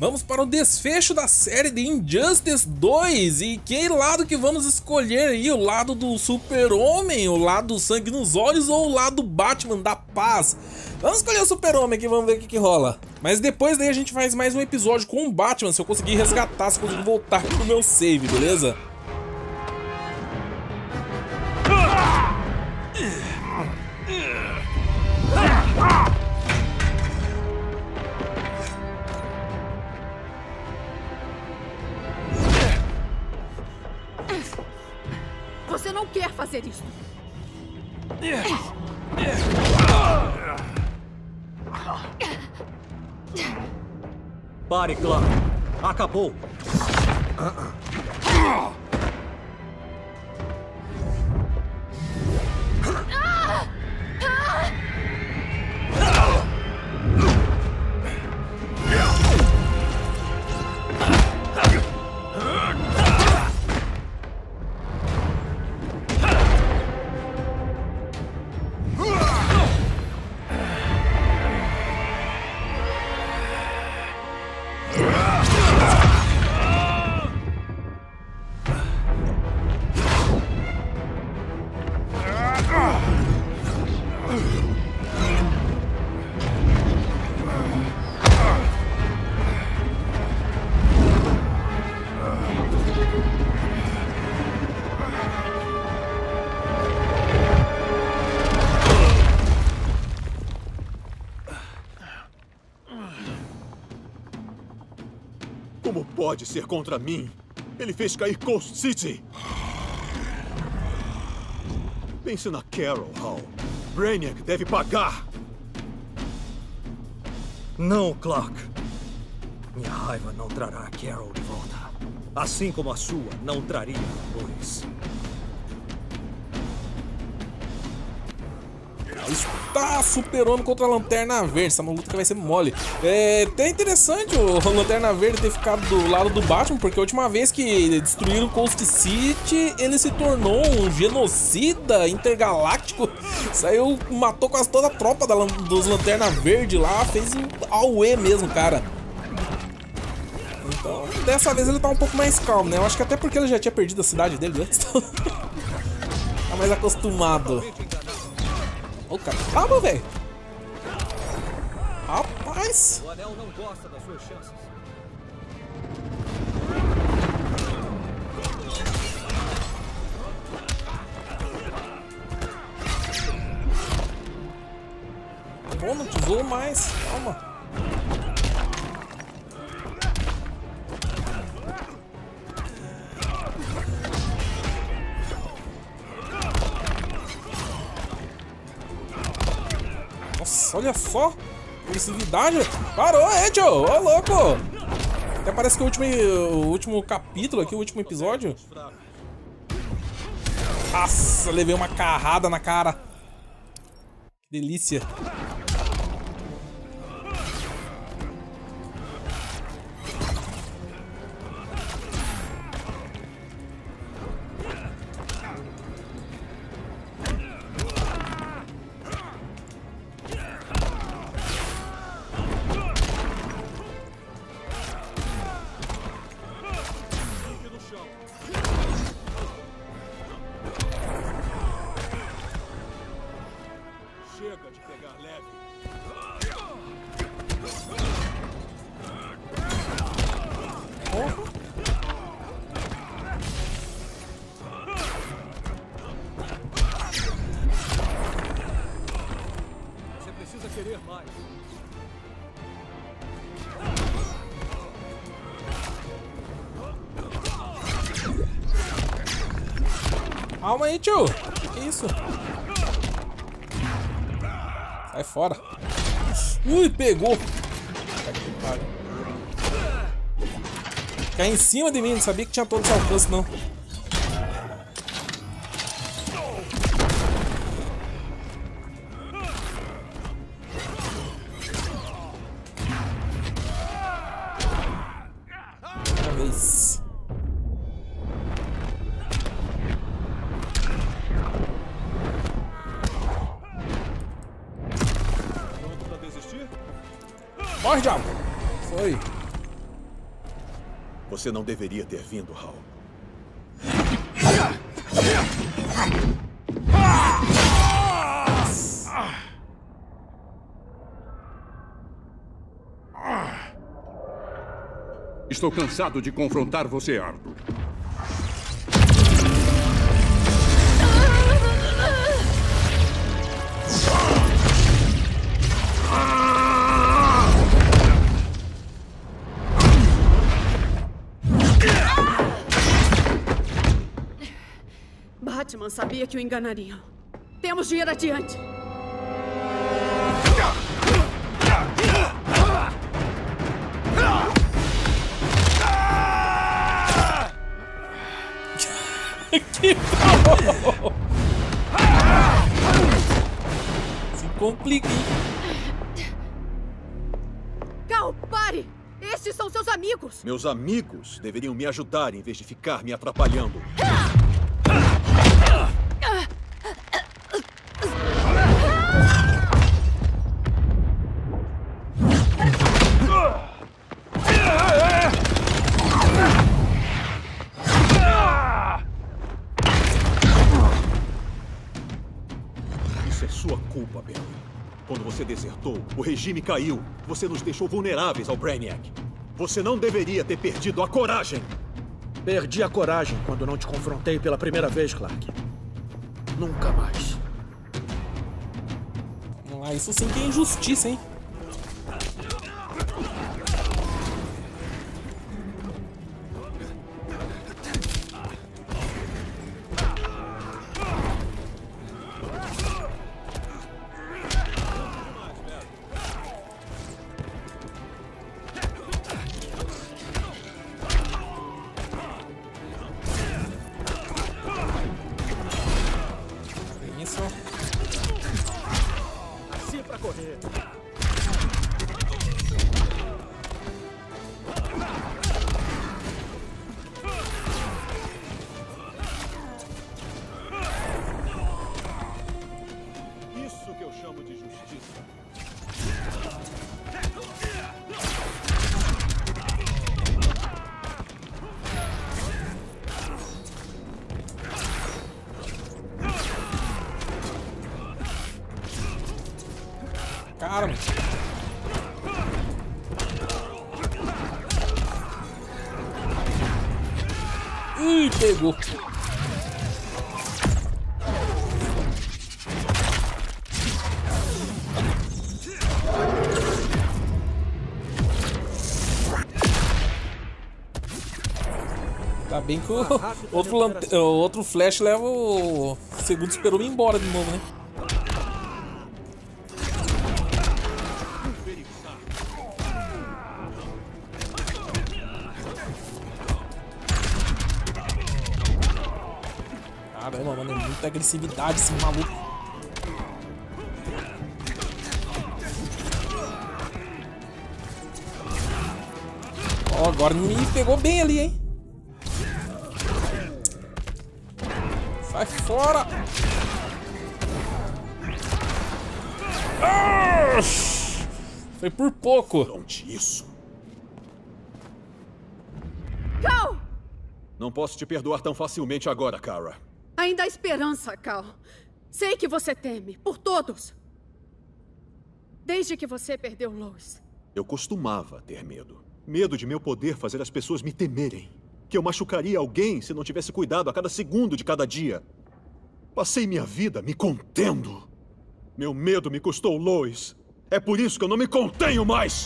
Vamos para o desfecho da série de Injustice 2. E que lado que vamos escolher aí? O lado do Super-Homem, o lado do sangue nos olhos ou o lado do Batman da paz? Vamos escolher o Super-Homem aqui, vamos ver o que rola. Mas depois daí a gente faz mais um episódio com o Batman, se eu conseguir resgatar, se eu conseguir voltar pro meu save, beleza? Você não quer fazer isso. Pare, Clark. Acabou. Como pode ser contra mim? Ele fez cair Coast City. Pense na Carol, Hal. Brainiac deve pagar. Não, Clark. Minha raiva não trará a Carol de volta. Assim como a sua não traria a Lois. Está Super-Homem contra a Lanterna Verde. Essa é uma luta que vai ser mole. É até interessante o Lanterna Verde ter ficado do lado do Batman, porque a última vez que destruíram Coast City, ele se tornou um genocida intergaláctico. Saiu, matou quase toda a tropa dos Lanterna Verde lá, fez um auê mesmo, cara. Então, dessa vez ele tá um pouco mais calmo, né? Eu acho que até porque ele já tinha perdido a cidade dele antes. Tá mais acostumado. Ô, cara, calma, velho. Rapaz. O Anel não gosta das suas chances. Bom, não tesouro mais. Calma. Nossa, olha só. Agressividade. Parou, Edge. Ô, louco. Até parece que o último capítulo aqui, o último episódio. Nossa, levei uma carrada na cara. Que delícia. Chega de pegar leve. Você precisa querer mais. Calma aí, tio. Que isso? Sai fora. Ui, pegou. Cai em cima de mim, não sabia que tinha todo esse alcance, não. Uma vez. Pronto pra desistir? Morre, diabo! Foi. Você não deveria ter vindo, Hal. Estou cansado de confrontar você, Arthur. Batman sabia que o enganariam. Temos de ir adiante. Que bom! Se complica, hein? Cal, pare! Estes são seus amigos! Meus amigos deveriam me ajudar em vez de ficar me atrapalhando. Isso é sua culpa, Barry. Quando você desertou, o regime caiu. Você nos deixou vulneráveis ao Brainiac. Você não deveria ter perdido a coragem. Perdi a coragem quando não te confrontei pela primeira vez, Clark. Nunca mais. Ah, isso sim que é injustiça, hein? Isso. Assim pra correr. Isso que eu chamo de justiça. Cara, mano. Ih, pegou. Tá bem que o outro Flash leva o segundo Super-Homem embora de novo, né? Caramba, mano, é muita agressividade esse maluco. Ó, agora me pegou bem ali, hein? Sai fora! Ah! Foi por pouco. Onde isso? Cal! Não posso te perdoar tão facilmente agora, Kara. Ainda há esperança, Cal. Sei que você teme. Por todos. Desde que você perdeu Lois. Eu costumava ter medo. Medo de meu poder fazer as pessoas me temerem. Que eu machucaria alguém se não tivesse cuidado a cada segundo de cada dia. Passei minha vida me contendo. Meu medo me custou Lois. É por isso que eu não me contenho mais!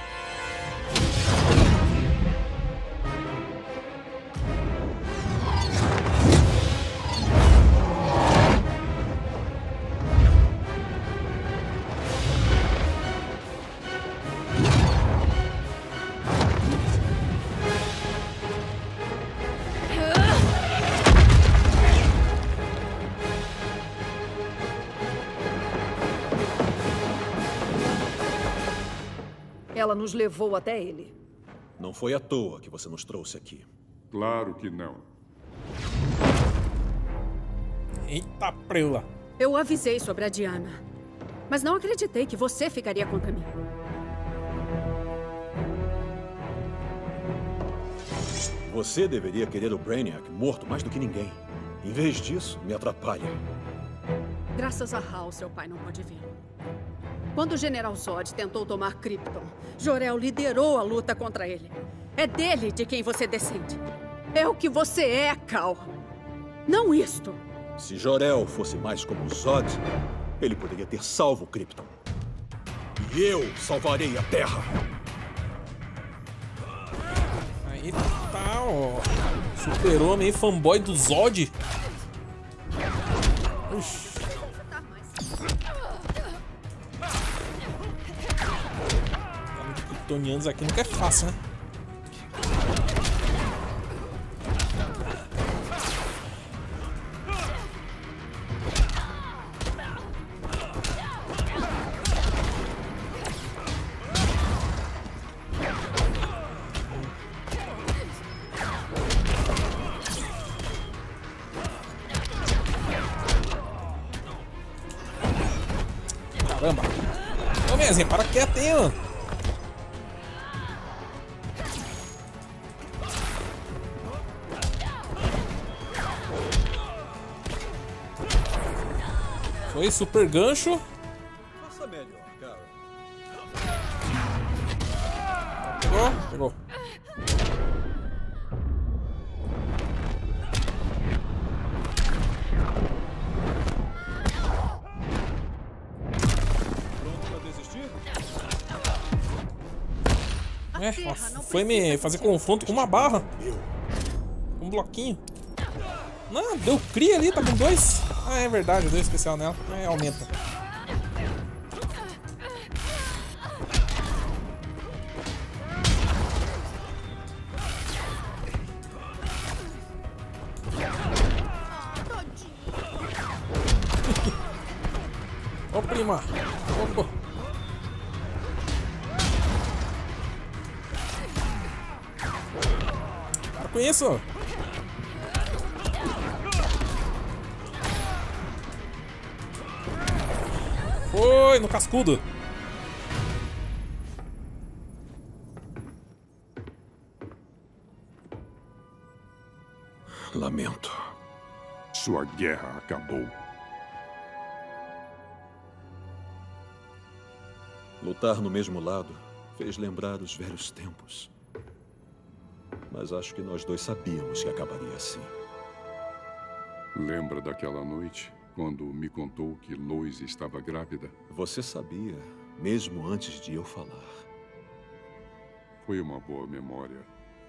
Ela nos levou até ele. Não foi à toa que você nos trouxe aqui. Claro que não. Eita preula. Eu avisei sobre a Diana. Mas não acreditei que você ficaria contra mim. Você deveria querer o Brainiac morto mais do que ninguém. Em vez disso, me atrapalha. Graças a Hal, seu pai não pode vê-lo. Quando o General Zod tentou tomar Krypton, Jor-El liderou a luta contra ele. É dele de quem você descende. É o que você é, Kal. Não isto. Se Jor-El fosse mais como o Zod, ele poderia ter salvo Krypton. E eu salvarei a Terra. Aí tá, ó. Super-Homem, fanboy do Zod. Ixi. Kryptonianos aqui nunca é fácil, né? Caramba! Ô, Mezinha, para quieto, hein, mano? Foi super gancho. Faça melhor, cara. Pegou? Pegou. Foi me fazer confronto com uma barra. Um bloquinho. Não, deu cria ali, tá com 2. Ah, é verdade, deu especial nela. É, aumenta. Ô, prima. Opa. Para com isso. Foi no cascudo. Lamento. Sua guerra acabou. Lutar no mesmo lado fez lembrar os velhos tempos. Mas acho que nós dois sabíamos que acabaria assim. Lembra daquela noite, quando me contou que Lois estava grávida? Você sabia, mesmo antes de eu falar. Foi uma boa memória.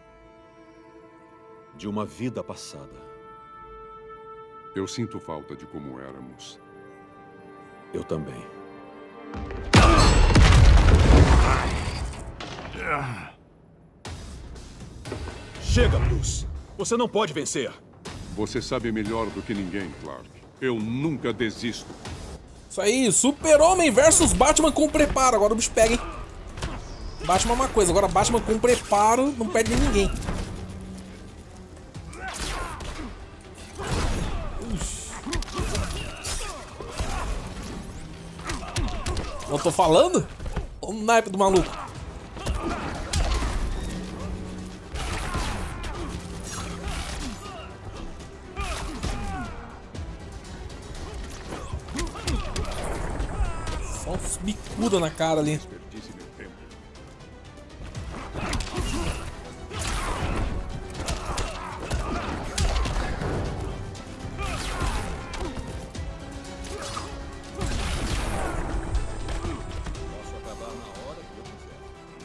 De uma vida passada. Eu sinto falta de como éramos. Eu também. Chega, Bruce. Você não pode vencer. Você sabe melhor do que ninguém, Clark. Eu nunca desisto. Isso aí, Super-Homem versus Batman com preparo. Agora o bicho pega, hein? Batman é uma coisa, agora Batman com preparo não perde ninguém. Eu tô falando? Olha o naipe do maluco. Só uns bicuda na cara ali. Desperdice meu tempo. Posso acabar na hora que eu quiser.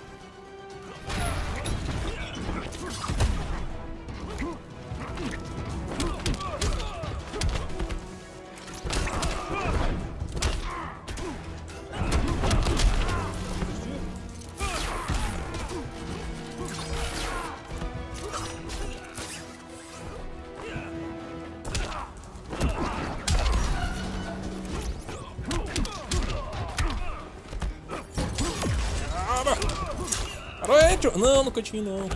Caralho, não, no cantinho não.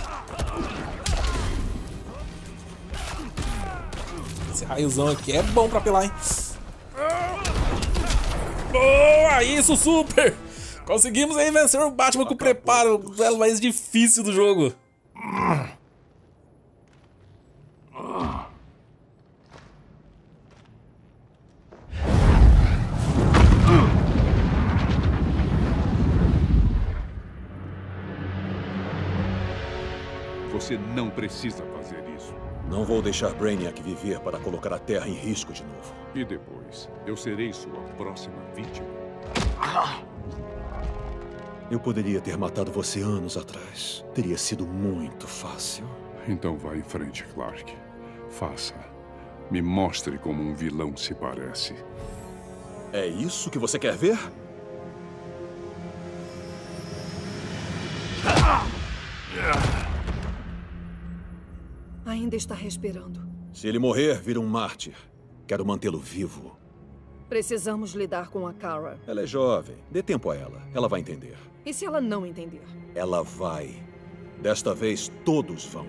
Esse raiozão aqui é bom pra apelar, hein? Boa, isso, super! Conseguimos aí vencer o Batman com preparo, o duelo mais difícil do jogo. você não precisa fazer isso. Não vou deixar Brainiac viver para colocar a Terra em risco de novo. E depois, eu serei sua próxima vítima. Eu poderia ter matado você anos atrás. Teria sido muito fácil. Então vá em frente, Clark. Faça. Me mostre como um vilão se parece. É isso que você quer ver? Ainda está respirando. Se ele morrer, vira um mártir. Quero mantê-lo vivo. Precisamos lidar com a Kara. Ela é jovem. Dê tempo a ela. Ela vai entender. E se ela não entender? Ela vai. Desta vez, todos vão.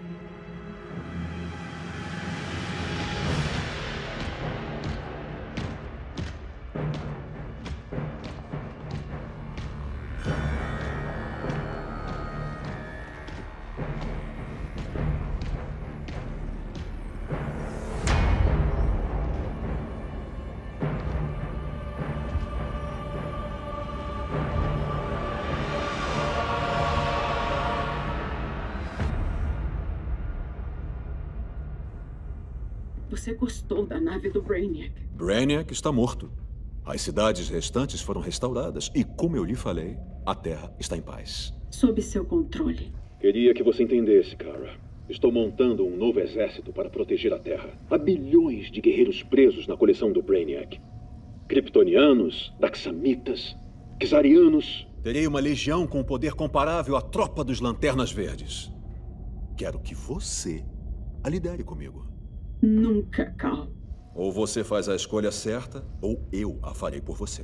Você gostou da nave do Brainiac? Brainiac está morto. As cidades restantes foram restauradas e, como eu lhe falei, a Terra está em paz. Sob seu controle. Queria que você entendesse, Kara. Estou montando um novo exército para proteger a Terra. Há bilhões de guerreiros presos na coleção do Brainiac. Kryptonianos, Daxamitas, Kizarianos. Terei uma legião com poder comparável à tropa dos Lanternas Verdes. Quero que você a lidere comigo. Nunca, Cal. Ou você faz a escolha certa, ou eu a farei por você.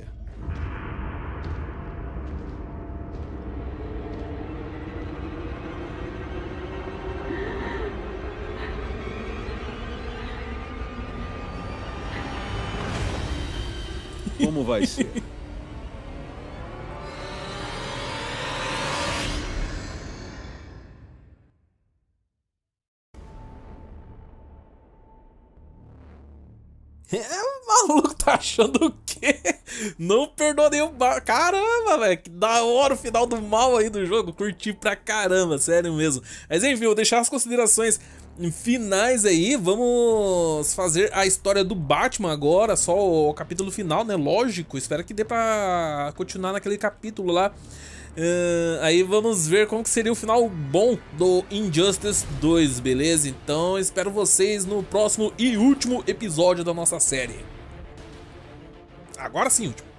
Como vai ser? O maluco tá achando o quê? Não perdoa nem o... Caramba, velho, que da hora o final do mal aí do jogo. Curti pra caramba, sério mesmo. Mas enfim, vou deixar as considerações finais aí. Vamos fazer a história do Batman agora, só o capítulo final, né? Lógico, espero que dê pra continuar naquele capítulo lá. Aí vamos ver como que seria o final bom do Injustice 2, beleza? Então espero vocês no próximo e último episódio da nossa série. Agora sim, último.